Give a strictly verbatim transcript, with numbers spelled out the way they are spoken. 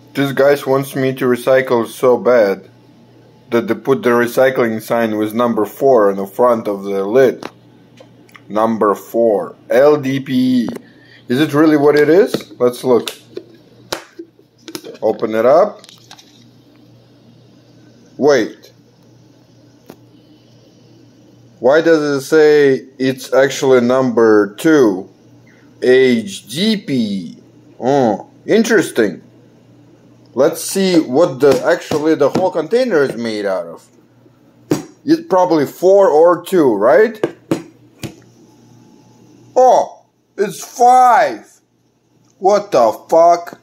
This guy wants me to recycle so bad that they put the recycling sign with number four on the front of the lid. Number four. L D P E. Is it really what it is? Let's look. Open it up. Wait. Why does it say it's actually number two? H D P. Oh, interesting. Let's see what the actually the whole container is made out of. It's probably four or two, right? Oh, it's five. What the fuck?